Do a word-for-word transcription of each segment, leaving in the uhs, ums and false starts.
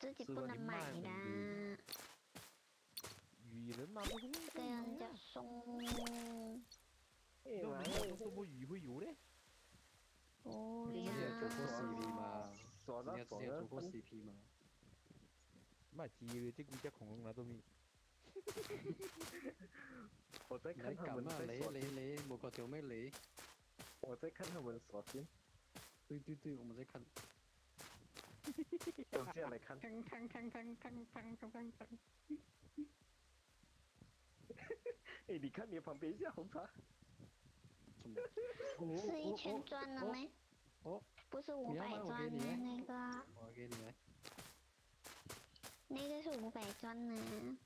自己不能买的。 鱼人嘛不是？ 给人家送。 那我们家不是不鱼会有嘞？ 不之前呀。 做过 C P 吗？ 耍到之前之前做过 C P 吗？ 买鸡的这几只恐龙来都没。 我在看他们在雷雷雷，我搞丢没雷。 我在看他们耍剑。 对对对，我们在看。 走下来看。 看看看看看看看看看。 哎，你看你旁边一下红茶。 什么？ 是一千钻了没？ 哦， 不是五百钻的那个。 我给你来。 那个是五百钻呢。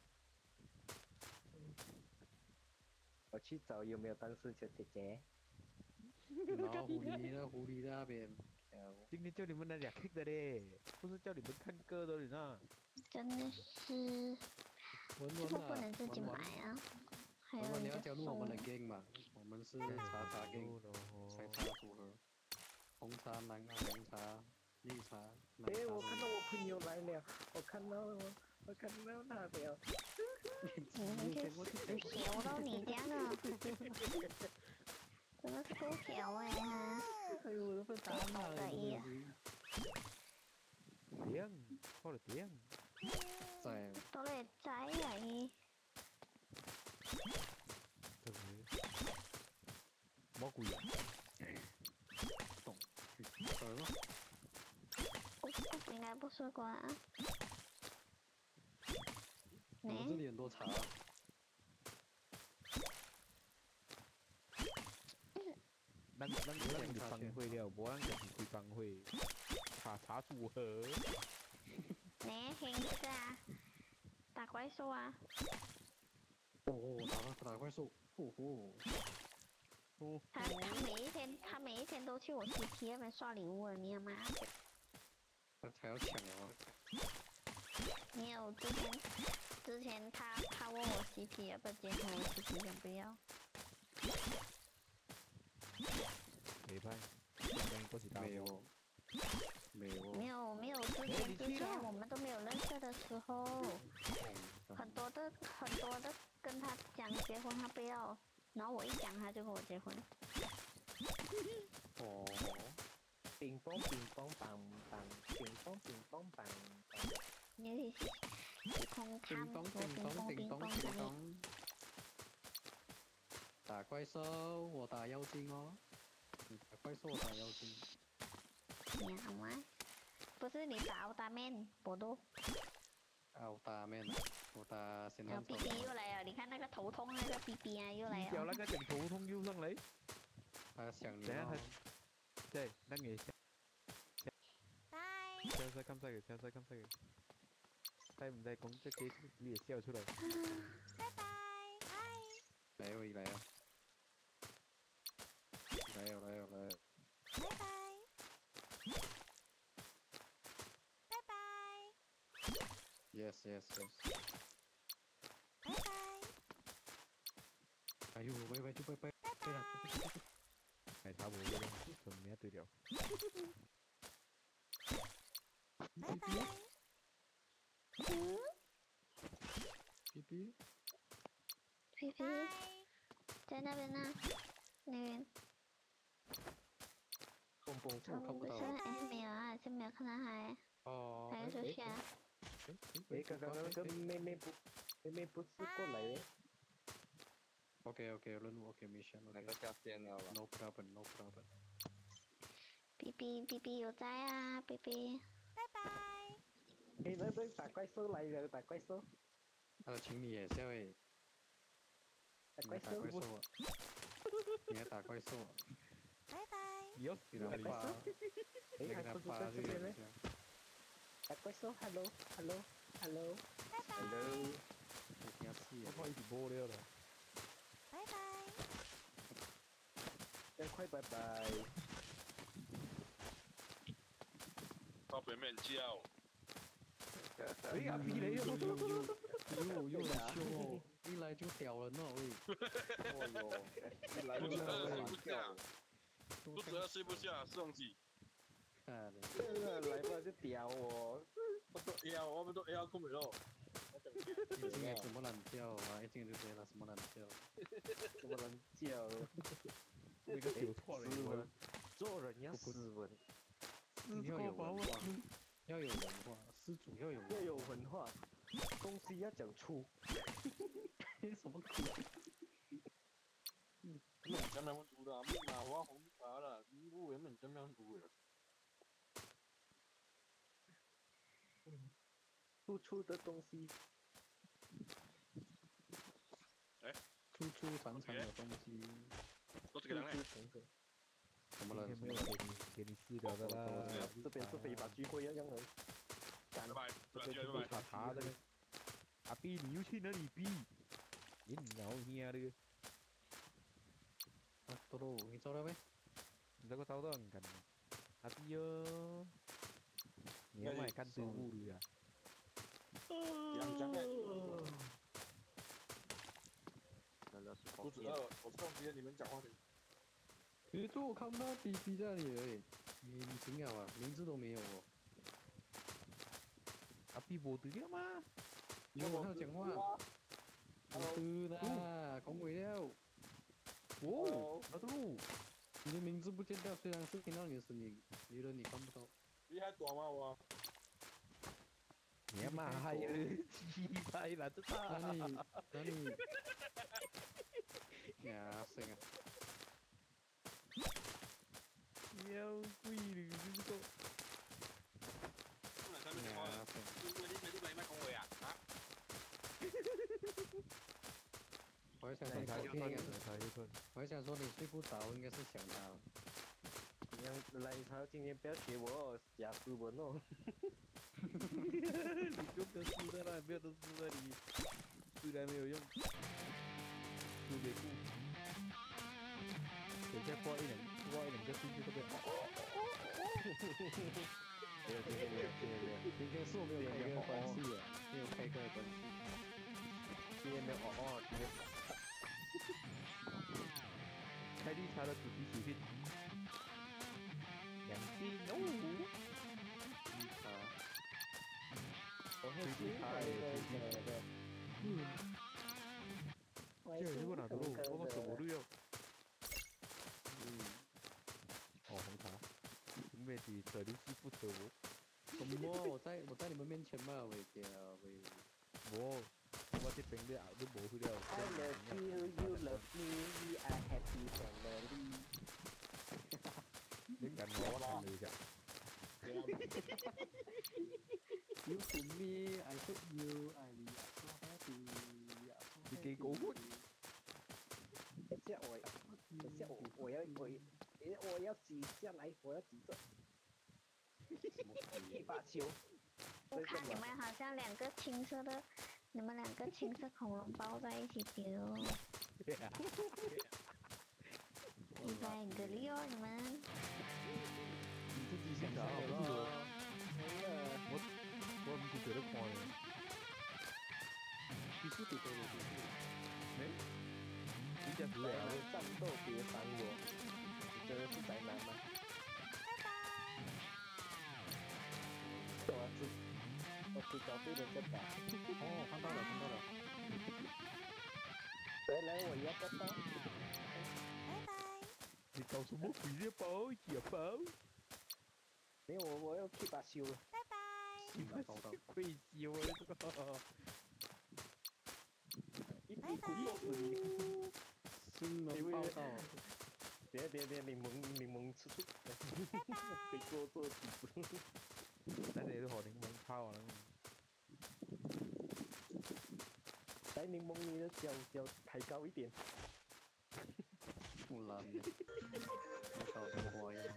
我去找有没有单身小姐姐。 然后狐狸那狐狸在那边。 今天叫你们来俩 K 的嘞，不是叫你们看歌的人啊。 真的是。这个不能自己买啊。还有你要加入我们的 gang 嘛？我们是茶茶 gang， 采茶组合，红茶、蓝茶、红茶、绿茶。 哎，我看到我朋友来了，我看到我，我看到他了。 你去小到你家了，真的是够小哎哈！ 哎呦，我都被打骂了。 點，我嚟點。 在。 到嚟仔嚟。 這個蘑菇呀。 懂。得了。 应该不是吧？ 我们这里很多茶。 咱咱咱就帮会了，无咱就是开帮会，茶茶组合。 呢，听这个啊，打怪兽啊。 哦，打打怪兽，哦吼。 哦。他他每一天他每一天都去我 C P 那边刷礼物了，你有吗？ 他才要抢啊！ 没有，之前之前他他问我 C P 要不要结婚，我 C P 想不要。 没拍，刚过去打没有，没有， 没有没有，之前之前我们都没有认识的时候，很多的很多的跟他讲结婚，他不要，然后我一讲他就跟我结婚。 哦。 乒乓乒乓棒棒，乒乓乒乓棒棒。 你是是空看我乒乓乒乓乒乓。 打怪兽，我打妖精哦。你打怪兽，我打妖精。 你好吗？不是你打奥达曼，波多。 奥达曼，我打现在。 B B 又来了，你看那个头痛那个 B B 啊，又来了。 有那个整頭痛又上嚟。 他想你。 即係等佢。 拜。 笑晒咁犀嘅，笑晒咁犀嘅。使唔使講即幾你也笑出嚟？ 拜拜，拜。 來又來啊！來有來有來。 拜拜。拜拜。 Yes yes yes。 拜拜。 哎呦，拜拜就拜拜。 拜拜。 係差唔多啦，仲咩一對條？ 拜拜。嗯。 B B。 皮皮。在那边呢，那边。 蹦蹦这我看不到。 哎，没有啊，就没有看到他。 哦。 还有出去啊。 哎，刚刚那个妹妹不，妹妹不是过来的。 OK OK， 任务 OK mission。 那个下线了吧 ？No problem no problem。 B B B B 有在啊 ，B B。拜拜。 哎，那那打怪兽来了，打怪兽。 他的情侣也是会。 打怪兽。 你要打怪兽。 拜拜。 有， 你打怪兽。 哎，还不是在这边呢。打怪兽 ，Hello Hello Hello。 拜拜。 Hello。 我听死我快一起播了了。 拜拜。 要快拜拜。 到北面叫。 哎呀，皮雷又又又来凶哦！一来就屌人哦喂！ 哦哟，一来就睡不下，肚子饿睡不下，宋记。 看的。 这个来吧就屌我，我都了，我们都 A 要困不了。 已经什么懒觉啊？一进就对了，什么懒觉？ 什么人叫？ 那个有错了， 斯文，做人要斯文， 要有文化，要有文化，施主要有要有文化，东西要讲粗。什么鬼？ 你们讲咩样做啦？乜麻花红茶啦，你估有咩讲咩样做嘅？ 粗粗的东西。 哎， 粗粗长长的东西。 都这个人嘞？ 什么人？ 没有给你给你私聊的啦。 这边是非法聚会，要让人。 拜拜， 这边是被查查的。阿 B， 你又去哪里 B？ 你鸟兄的。 啊，多罗，你走了没？ 你这个找到人干？阿 B 哟，你要买看队伍的呀？ 讲讲咩？ 肚子饿，我不知道你们讲话的。 你说我看不到 B B 在那里而已，你你挺好啊，名字都没有哦。 阿 B 无对了吗？ 有我讲话。对啦，讲过了。 哦，阿杜， 你的名字不见掉，虽然是听到你的声音，离了你看不到。 你还短吗我？ 你要骂嗨了，鸡掰了，这大。 那你那你。呀，是啊。 妖怪了，这个。 呀，是。你你你你咪讲话啊？啊？ 我还想说你昨天应该是，我还想说你睡不着，应该是想他。 你要来他今天不要学我哦，假斯文哦。 你就得输的了，不要都输了你，虽然没有用，输给顾。等下挂一两挂一两个进去都被哦哦哦哦。 没有，今天没有，今天没有， 今天是我没有开个关系啊，没有开个关系。 今天没有哦哦，今天。 开绿茶的主题曲是两斤哦。 绿茶。 我很喜欢的的。 嗯。这如果拿到我我手不对哦。 嗯。 哦，红茶。因为是扯绿西不扯我。 什么？我在我在你们面前嘛，喂姐啊喂。 我我这边的都无去了。 I love you, you love me, we are happy family。 你敢我看你个。 You to me, I to you, I we are so happy, we are so happy。 你给狗混。 等下我，等下我我要我我要挤下来，我要挤着。一把球。 我看你们好像两个青色的，你们两个青色恐龙抱在一起丢。一百个利哦，你们。 你自己想的不是我。我我不是觉得夸的。 必须得对对对。 没。人家是啊。 战斗别烦我，你真的是宅男吗？拜拜。我知。我知道被人家打。 哦，看到了，看到了。 来来，我要包包。 拜拜。 你搞什么鬼的包？野包？ 没有，我我要去把修了。 拜拜。 去把包到。 会修了这个。 一屁股坐死你。 新闻报道。 别别别，柠檬柠檬吃醋。别做做几次。 在这里都好柠檬泡了。 来柠檬，你的脚脚抬高一点。 不然呢？我搞什么花样？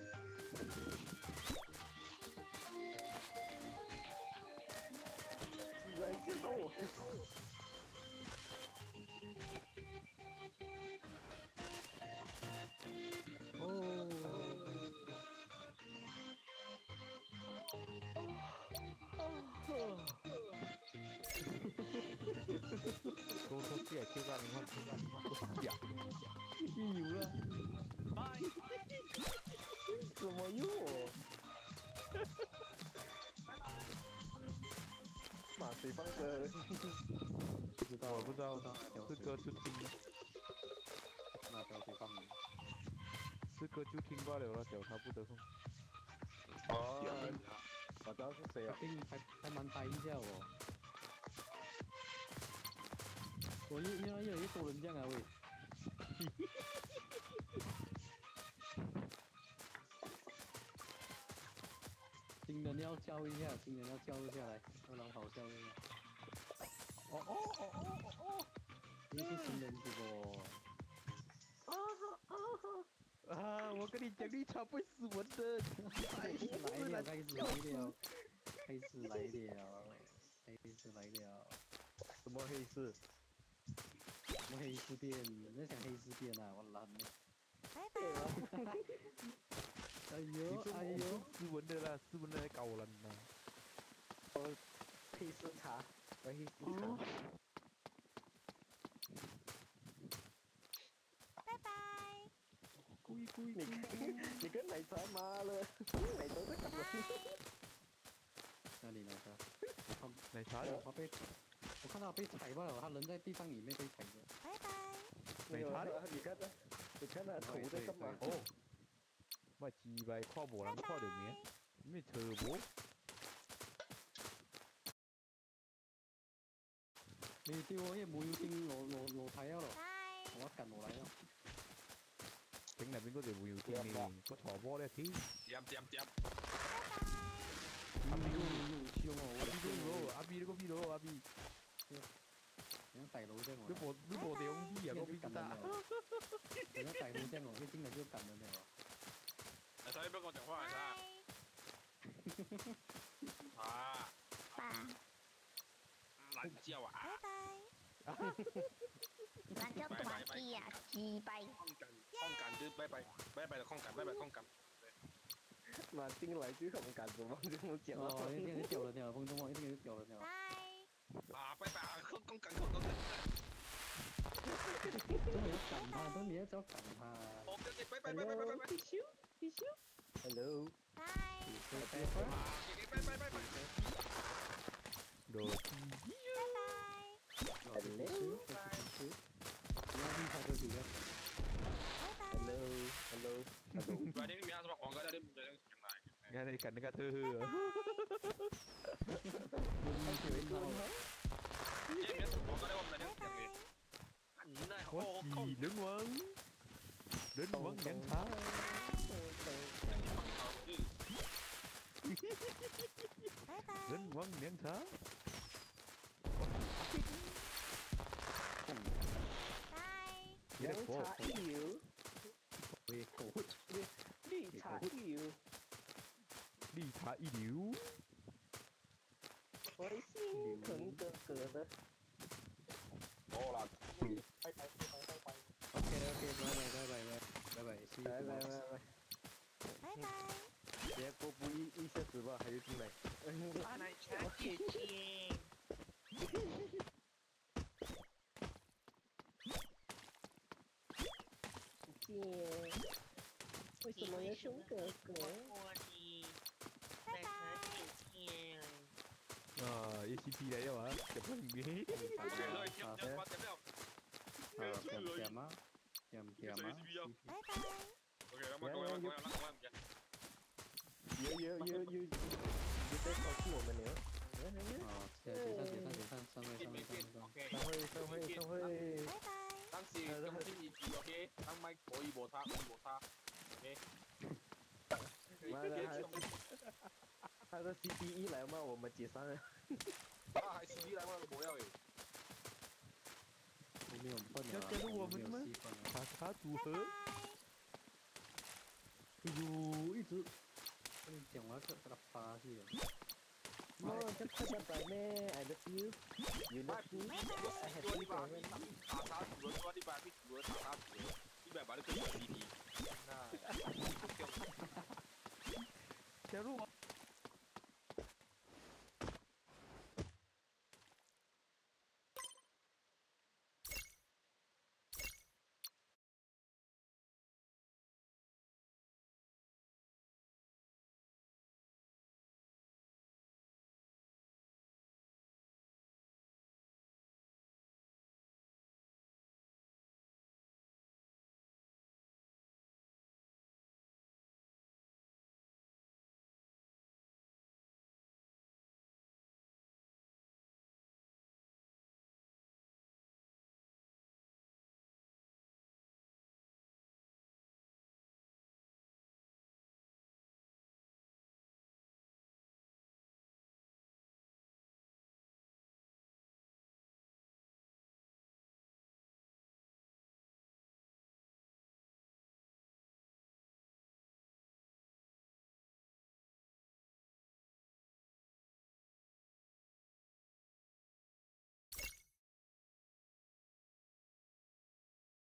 居然见到我！哦。 多说这也就让你们听到我讲， 有了。怎么又我？ 对方的不知道， 我不知道这四哥就听， 那条谁放的？ 四哥就听罢了了，脚踏不得空。 哦，我知道是谁了。 还并还还蛮呆一下哦。我越越来越有一多人这样啊喂。新人要教一下，新人要教一下来，二郎好教一下。哦哦哦哦哦哦！你是新人是不？ 啊！我跟你讲，绿茶不会死文的。 开始来了，开始来了，开始来了，开始来了。 什么黑市？ 什么黑丝变？你在想黑丝变啊？我懒了。 拜拜。 哎你呦说哎呦！ 斯文的啦，斯文的来搞人呐。 我黑丝茶，我黑丝茶。 拜拜。 故意故意。 你跟你跟奶茶妈了，奶茶在干嘛？ 哪里奶茶？我看奶茶他被，我看到他被踩罢了，他人在地上里面被踩着。 拜拜。 奶茶，你看他，你看他头在干嘛？ 哦，我鸡巴看无人看到咩？咩车无？ 你叫我一冇要經落落落睇啊咯， 拜。 我近落嚟咯。 頂那邊嗰條會要見你，個茶波咧，天！ 掂掂掂， 阿 B 都用槍喎， 阿 B 都要，阿 B 呢個 B 佬，阿 B， 你大佬啫我。 你部你部兩 B 啊，個 B 得。 你大佬啫我，你經歷都近咗你話。 奶茶你不要跟我讲话，奶茶。啊， 爸， 懒觉啊， 拜拜。 咱叫短鸡呀，鸡掰。 空感空感就是拜拜拜拜的空感，拜拜空感。 马进来就很感动，就这么讲了。 哦，一定是掉了掉，风中梦一定是掉了掉。 拜。 啊，拜拜，空空感空感。 都没有赶他，都你要找赶他。 OK OK，拜拜拜拜拜拜拜。 必修必修。Hello。 拜。 拜拜。 拜拜拜拜。 羅基。 Hello。你要厉害就行了。 拜拜。 Hello Hello Hello。 快点，你明什么黄哥在那边进来？ 你你近你個推去啊！ 这边黄哥在我们那边进来。你那我哦， 是人王，人王涼茶。 拜拜。 人王涼茶。 拜。 涼茶一流， 喂，狗。 綠茶一流， 綠茶一流。 我心疼哥哥的。 好啦，拜拜拜拜拜。 OK OK，拜拜拜拜拜拜，see you。 来来来来， 拜拜。 别过不一一下子吧，还有进来。 啊，奶茶姐姐。 姐，为什么要凶哥哥？ 拜拜。 啊 ，A C P 嚟啊嘛，入咗面。 OK，所以點點八點了。 啊，點點啊，點點啊。 拜拜。 OK，咁我講我講我講唔嘅。 有有有有，你在考试我们了。 啊，解散解散解散，散會散會散會。 OK。 散会散会散会。 拜拜。 但是今天二字 OK，當咪可以摩擦，可以摩擦。OK。 妈的，还他的 C D 一来嘛，我们解散了。 啊，係 C D 嚟，我冇有嘅。 我沒有笨要啊， 加入我們嗎沒有戲笨啊。 茶茶組合。 哎呦，一直跟你講我要給他發去了。 哦，这快点来咩 ？I love you。You 唔係 love 唔 me。 係， I 呢 have 個 you 呢把 for 查查住咗，呢把啲住咗查查住咗，呢把把啲跟住 C D。啊， 加入我。